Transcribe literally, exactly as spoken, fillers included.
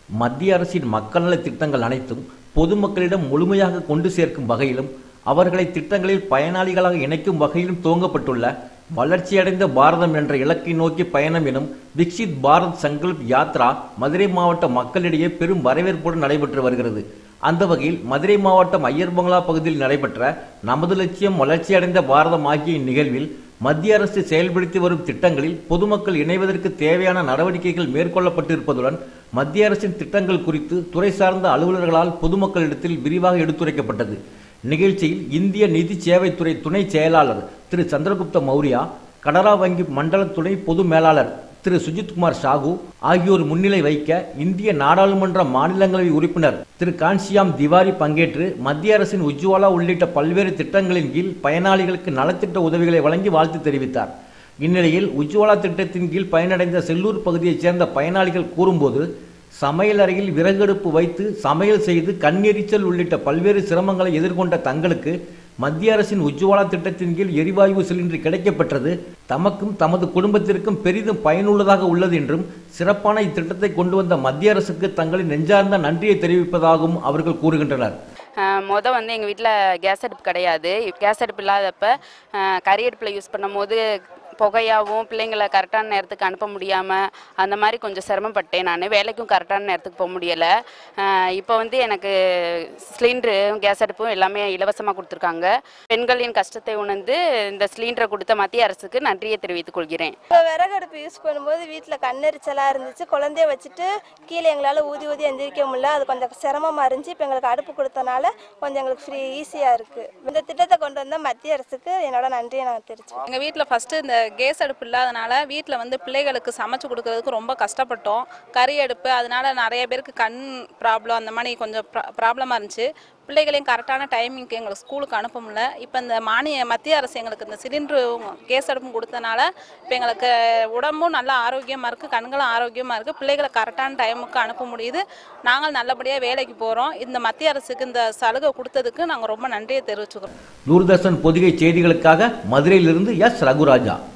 மத்திய அரசின் மக்கள் நல திட்டங்கள் அனைத்தும் பொதுமக்களிடம் முழுமையாக கொண்டு சேர்க்கும் வகையிலும் அவர்களை திட்டங்களில் பயனாளிகளாக இணைக்கும் வகையிலும் துவங்கப்பட்டுள்ள வளர்ச்சியடைந்த பாரதம் என்ற இலக்கை நோக்கி பயணம் எனும் விக்சித் பாரத் சங்கல்ப் யாத்ரா மதுரை மாவட்ட மக்களிடையே பெரும் வரவேற்புடன் நடைபெற்று வருகிறது. அந்த வகையில் மதுரை மாவட்டம் ஐயர் பங்களா பகுதியில் நடைபெற்ற நமது லட்சியம் வளர்ச்சியடைந்த பாரதம் ஆகிய இந்நிகழ்வில் மத்திய அரசு செயல்படுத்தி வரும் திட்டங்களில் பொதுமக்கள் இணைவதற்கு தேவையான நடவடிக்கைகள் மேற்கொள்ளப்பட்டிருப்பதுடன் மத்திய அரசின் திட்டங்கள் குறித்து துறை சார்ந்த அலுவலர்களால் பொதுமக்களிடத்தில் விரிவாக எடுத்துரைக்கப்பட்டது. நிகழ்ச்சியில் இந்திய நிதி சேவைத்துறை துணை செயலாளர் திரு சந்திரகுப்த மௌரியா, கனரா வங்கி மண்டல துணை பொது மேலாளர் திரு சுஜித்குமார் சாகு ஆகியோர் முன்னிலை வைக்க இந்திய நாடாளுமன்ற மாநிலங்களவை உறுப்பினர் திரு கான்சியாம் திவாரி பங்கேற்று மத்திய அரசின் உஜ்வாலா உள்ளிட்ட பல்வேறு திட்டங்களின் கீழ் பயனாளிகளுக்கு நலத்திட்ட உதவிகளை வழங்கி வாழ்த்து தெரிவித்தார். இந்நிலையில் உஜ்வாலா திட்டத்தின் கீழ் பயனடைந்த செல்லூர் பகுதியைச் சேர்ந்த பயனாளிகள் கூறும்போது, சமையல் அறையில் விறகடுப்பு வைத்து சமையல் செய்து கண்ணெரிச்சல் உள்ளிட்ட பல்வேறு சிரமங்களை எதிர்கொண்ட தங்களுக்கு மத்திய அரசின் உஜ்வாலா திட்டத்தின் கீழ் எரிவாயு சிலிண்டர் கிடைக்கப்பெற்றது தமக்கும் தமது குடும்பத்திற்கும் பெரிதும் பயனுள்ளதாக உள்ளது என்றும், சிறப்பான இத்திட்டத்தை கொண்டு வந்த மத்திய அரசுக்கு தங்களின் நெஞ்சார்ந்த நன்றியை தெரிவிப்பதாகவும் அவர்கள் கூறுகின்றனர். மொதல் வந்து எங்கள் வீட்டில் கேஸ் அடுப்பு கிடையாது. கேஸ் அடுப்பு இல்லாதப்ப கறி அடுப்பில் யூஸ் பண்ணும் போது புகையாகவும் பிள்ளைங்களை கரெக்டான நேரத்துக்கு அனுப்ப முடியாமல் அந்த மாதிரி கொஞ்சம் சிரமப்பட்டேன். நான் வேலைக்கும் கரெக்டான நேரத்துக்கு போக முடியலை. இப்போ வந்து எனக்கு சிலிண்டரும் கேஸ் அடுப்பும் எல்லாமே இலவசமாக கொடுத்துருக்காங்க. பெண்களின் கஷ்டத்தை உணர்ந்து இந்த சிலிண்டரை கொடுத்த மத்திய அரசுக்கு நன்றியை தெரிவித்துக் கொள்கிறேன். இப்போ விறகு அடுப்பு யூஸ் பண்ணும்போது வீட்டில் கண்ணெரிச்சலாக இருந்துச்சு. குழந்தைய வச்சுட்டு கீழே எங்களால் ஊதி ஊதி எந்திரிக்க முடியல. அது கொஞ்சம் சிரமமாக இருந்துச்சு. இப்போ எங்களுக்கு அடுப்பு கொடுத்தனால கொஞ்சம் எங்களுக்கு ஃப்ரீ ஈஸியாக இருக்குது. இந்த திட்டத்தை கொண்டு வந்த மத்திய அரசுக்கு என்னோட நன்றியை நான் தெரிவிச்சேன். எங்கள் வீட்டில் ஃபஸ்ட்டு இந்த கேஸ் அடுப்பு இல்லாதனால வீட்டில் வந்து பிள்ளைகளுக்கு சமைச்சு கொடுக்கறதுக்கு ரொம்ப கஷ்டப்பட்டோம். கறி அடுப்பு, அதனால நிறைய பேருக்கு கண் ப்ராப்ளம் அந்த மாதிரி கொஞ்சம் ப்ராப்ளமாக இருந்துச்சு. பிள்ளைகளையும் கரெக்டான டைமிங்க்கு எங்களுக்கு ஸ்கூலுக்கு அனுப்ப முடியல. இப்போ இந்த மானிய மத்திய அரசு எங்களுக்கு இந்த சிலிண்டரும் கேஸ் அடுப்பும் கொடுத்தனால இப்போ எங்களுக்கு உடம்பும் நல்லா ஆரோக்கியமாக இருக்குது, கண்களும் ஆரோக்கியமாக இருக்குது. பிள்ளைகளை கரெக்டான டைமுக்கு அனுப்ப முடியுது. நாங்கள் நல்லபடியாக வேலைக்கு போகிறோம். இந்த மத்திய அரசுக்கு இந்த சலுகை கொடுத்ததுக்கு நாங்கள் ரொம்ப நன்றியை தெரிவிச்சுக்கிறோம். தூர்தர்ஷன் பொதிகை செய்திகளுக்காக மதுரையிலிருந்து எஸ் ரகுராஜா.